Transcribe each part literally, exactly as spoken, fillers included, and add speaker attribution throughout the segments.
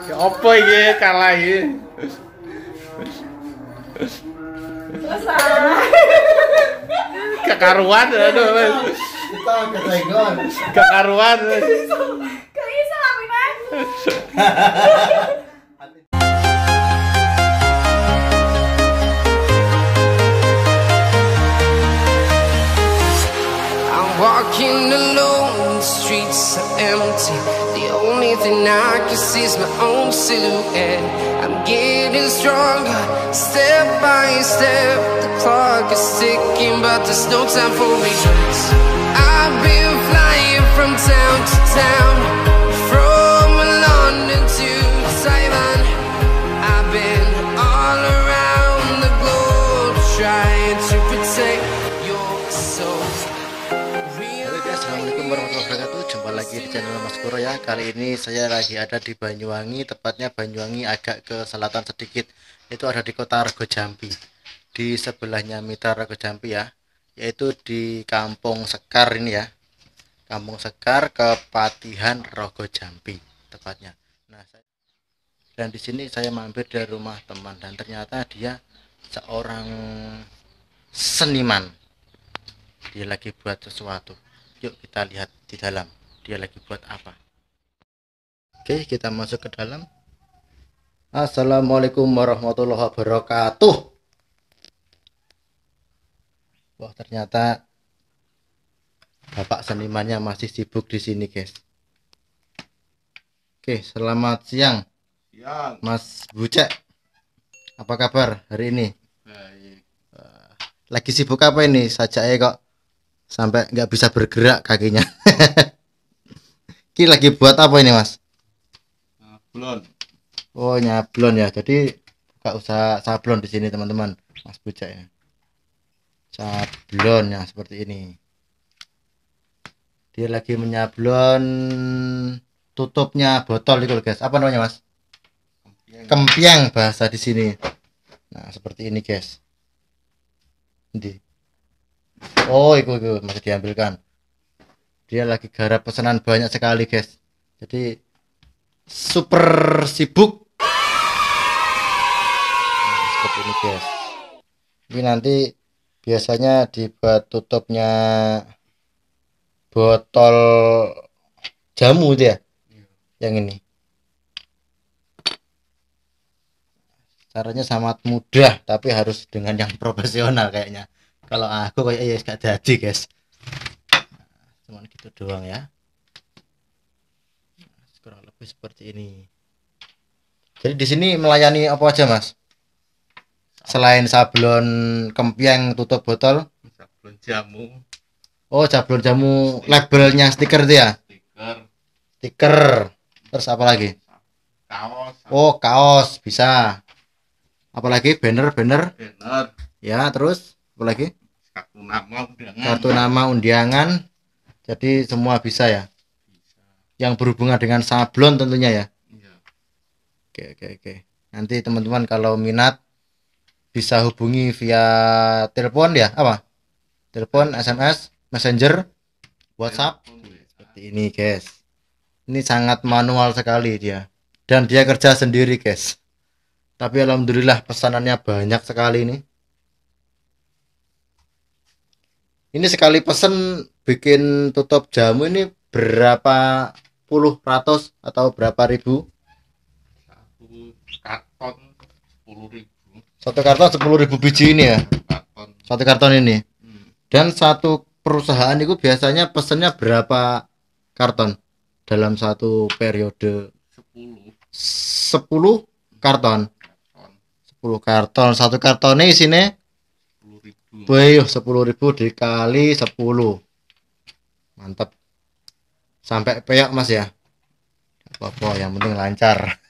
Speaker 1: Ya apa iki kalah iki?
Speaker 2: Selesai.
Speaker 1: Kekaruan aduh.
Speaker 3: Kita kesenggol.
Speaker 1: Kekaruan.
Speaker 2: Gak bisa lapinan.
Speaker 4: Walking alone, the streets are empty. The only thing I can see is my own silhouette. I'm getting stronger, step by step. The clock is ticking, but there's no time for regrets. I've been flying from town to town, from London to Taiwan. I've been all around the globe trying to protect your soul.
Speaker 3: Assalamualaikum warahmatullahi wabarakatuh. Jumpa lagi di channel Mas Kuro ya. Kali ini saya lagi ada di Banyuwangi, tepatnya Banyuwangi agak ke selatan sedikit. Itu ada di kota Rego Jambi. Di sebelahnya Mitra Rego Jambi ya, yaitu di Kampung Sekar ini ya. Kampung Sekar, Kepatihan Rego Jambi tepatnya. Nah, saya, dan di sini saya mampir dari rumah teman dan ternyata dia seorang seniman. Dia lagi buat sesuatu. Yuk kita lihat di dalam dia lagi buat apa. Oke, kita masuk ke dalam. Assalamualaikum warahmatullahi wabarakatuh. Wah, ternyata bapak senimannya masih sibuk di sini guys. Oke, selamat siang.
Speaker 1: Siang.
Speaker 3: Mas Bucek, apa kabar hari ini?
Speaker 1: Baik.
Speaker 3: Lagi sibuk apa ini? Sajaknya kok sampai nggak bisa bergerak kakinya. Ki lagi buat apa ini mas?
Speaker 1: Sablon.
Speaker 3: Oh nyablon ya. Jadi nggak usah sablon di sini teman-teman. Mas Bucek ya. Sablon ya seperti ini. Dia lagi menyablon tutupnya botol itu guys. Apa namanya mas? Kempiang bahasa di sini. Nah seperti ini guys. Ini. Oh, itu, itu masih diambilkan. Dia lagi garap pesanan banyak sekali, guys. Jadi super sibuk. Nah, seperti ini, guys. Ini nanti biasanya dibuat tutupnya botol jamu dia. Yang ini. Caranya sangat mudah, tapi harus dengan yang profesional kayaknya. Kalau aku kayak ya gak jadi guys, cuman gitu doang ya. Kurang lebih seperti ini. Jadi di sini melayani apa aja mas? Selain sablon kempiang tutup botol,
Speaker 1: Sablon jamu.
Speaker 3: oh sablon jamu labelnya stiker itu ya?
Speaker 1: Stiker.
Speaker 3: Stiker. Terus apa lagi?
Speaker 1: Kaos.
Speaker 3: Oh kaos bisa. Apalagi banner banner?
Speaker 1: Banner.
Speaker 3: Ya terus apa lagi?
Speaker 1: Kartu nama undangan.
Speaker 3: Kartu nama undangan. Jadi semua bisa ya.
Speaker 1: Bisa.
Speaker 3: Yang berhubungan dengan sablon tentunya ya.
Speaker 1: Iya.
Speaker 3: Oke oke oke. Nanti teman-teman kalau minat bisa hubungi via telepon ya, apa? Telepon, S M S, Messenger, WhatsApp. Seperti ini, guys. Ini sangat manual sekali dia. Dan dia kerja sendiri, guys. Tapi alhamdulillah pesanannya banyak sekali ini. Ini sekali pesen bikin tutup jamu ini berapa puluh ratus atau berapa ribu?
Speaker 1: Satu karton sepuluh ribu.
Speaker 3: Satu karton sepuluh ribu biji ini ya?
Speaker 1: Karton.
Speaker 3: Satu karton ini.
Speaker 1: Hmm.
Speaker 3: Dan satu perusahaan itu biasanya pesennya berapa karton dalam satu periode?
Speaker 1: Sepuluh.
Speaker 3: Sepuluh karton.
Speaker 1: Karton.
Speaker 3: Sepuluh karton. Satu kartonnya isinya
Speaker 1: Sepuluh ribu.
Speaker 3: Wih, sepuluh ribu dikali sepuluh. Mantap. Sampai peyak mas ya. Apa-apa, yang penting lancar.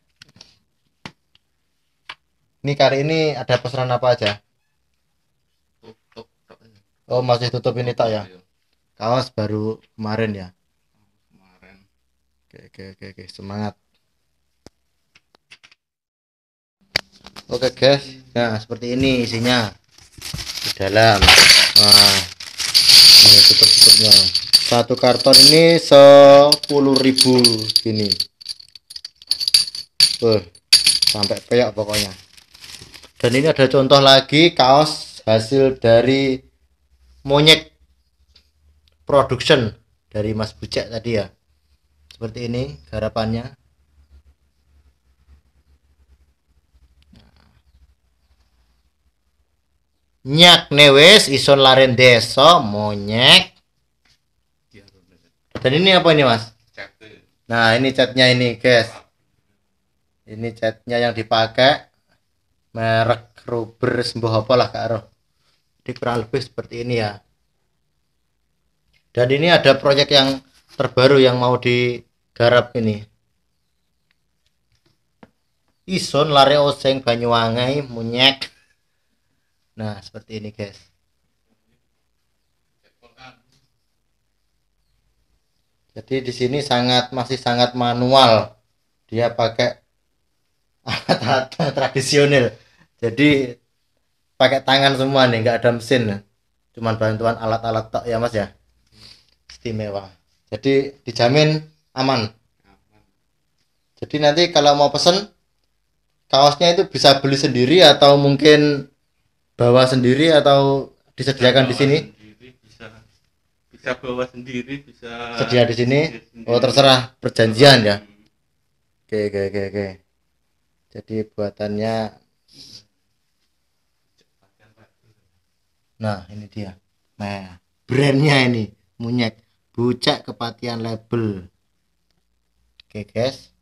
Speaker 3: Ini kali ini ada pesanan apa aja?
Speaker 1: Tutup.
Speaker 3: Oh masih tutup ini tak ya?
Speaker 1: Iya.
Speaker 3: Kaos baru kemarin ya.
Speaker 1: Kemarin.
Speaker 3: Oke oke oke, oke. Semangat. Oke guys, nah seperti ini isinya di dalam. Wah, ini tutup-tutupnya. Satu karton ini sepuluh ribu gini. Tuh, sampai peyok pokoknya. Dan ini ada contoh lagi kaos hasil dari Monyet Production dari Mas Bucek tadi ya. Seperti ini garapannya. Nyak newes ison laren deso monyek. Dan ini apa ini Mas? Nah ini catnya ini guys. Ini catnya yang dipakai merek Rubber sembuh apa lah karo. Jadi kurang lebih seperti ini ya. Dan ini ada proyek yang terbaru yang mau digarap ini. Ison lare oseng Banyuwangi monyek. Nah, seperti ini, guys. Jadi di sini sangat masih sangat manual. Dia pakai alat-alat tradisional. Jadi pakai tangan semua nih, nggak ada mesin. Cuman bantuan alat-alat tok ya, Mas ya. Istimewa. Jadi dijamin aman. Jadi nanti kalau mau pesen kaosnya itu bisa beli sendiri atau mungkin bawa sendiri atau disediakan di sini?
Speaker 1: Sendiri, bisa bisa bawa sendiri, bisa
Speaker 3: sedia di sini.
Speaker 1: sendiri.
Speaker 3: Oh, terserah perjanjian ya. Oke, oke, oke, oke. Jadi buatannya. Nah, ini dia. Nah, brandnya ini Monyet Bucek Kepatihan Label. Oke, guys.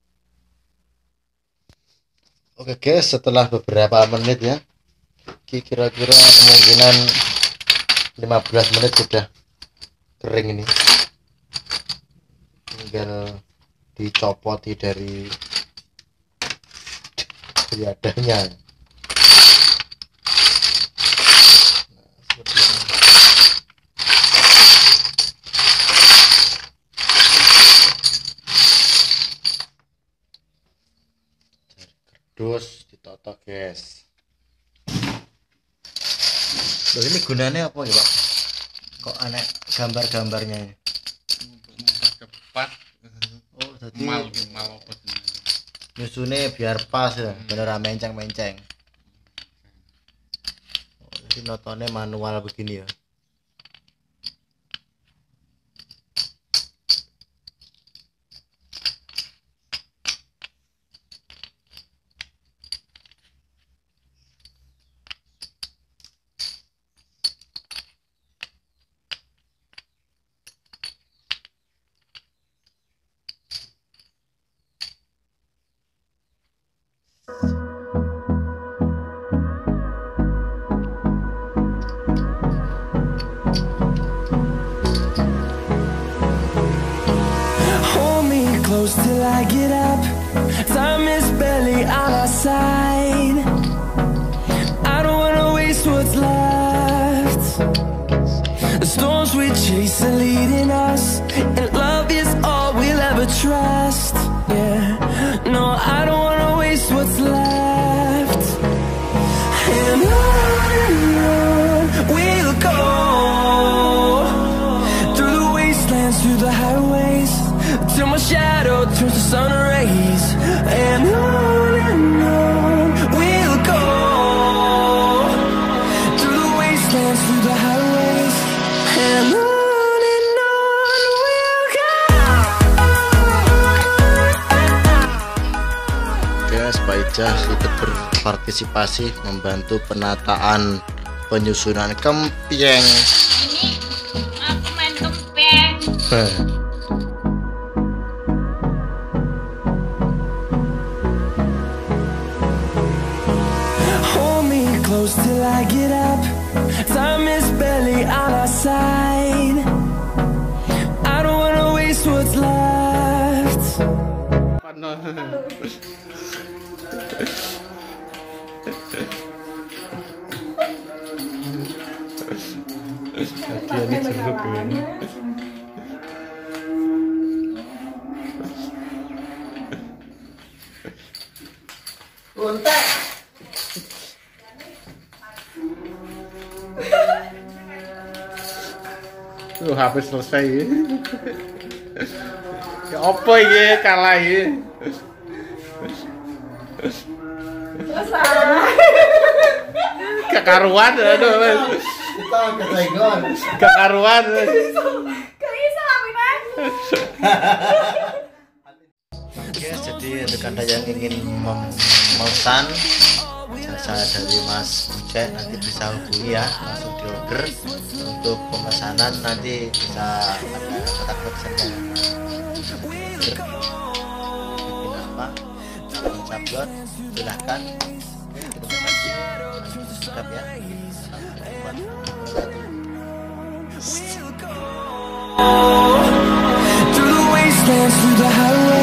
Speaker 3: Oke, guys, setelah beberapa menit ya. Kira-kira kemungkinan lima belas menit sudah kering ini. Tinggal dicopoti dari dari adanya. Nah, seperti ini. Dari kardus ditotok, guys. Loh, ini gunanya apa ya Pak? Kok aneh gambar-gambarnya ini?
Speaker 1: Untuk mempercepat
Speaker 3: Oh, jadi
Speaker 1: mal mal apa sih?
Speaker 3: nyusunnya biar pas ya, beneran menceng-menceng. Oh, jadi notone manual begini ya.
Speaker 5: Close till I get up. Time is barely on our side. I don't wanna waste what's left. The storms we chase are leading us, and love is all we'll ever trust. Yeah, no, I don't wanna waste what's left. And on and on we'll go, through the wastelands, through the highways, till my shadow turns to sun rays. And on and on we'll go, through the wastelands, through the highways. And on and on we'll go.
Speaker 3: Guys, Pak Ijah ikut berpartisipasi membantu penataan penyusunan kempieng.
Speaker 2: Ini aku main kempeng.
Speaker 5: Hold me close till I get up. Time is barely on our side. I don't wanna waste what's left.
Speaker 1: Hadiahnya jeruk ini.
Speaker 2: Untek.
Speaker 1: Tuh habis selesai ya. Ya apa ya kalah ya. Kekaruan, aduh.
Speaker 3: Kita kesenggol.
Speaker 1: Kekaruan.
Speaker 3: Oke, jadi untuk anda yang ingin memesan jasa dari Mas Ucek nanti bisa hubungi ya, langsung di order. Untuk pemesanan nanti bisa ada kontak personnya, bikin apa, akun sablon, silahkan. Oke, terima kasih. Tetap ya.
Speaker 5: Through the wastelands, through the highway